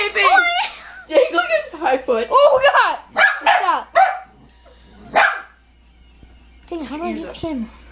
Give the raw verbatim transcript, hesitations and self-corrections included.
baby. Oh, Jake, look at five foot. oh God! Stop. Dang, how do I Use get it. him?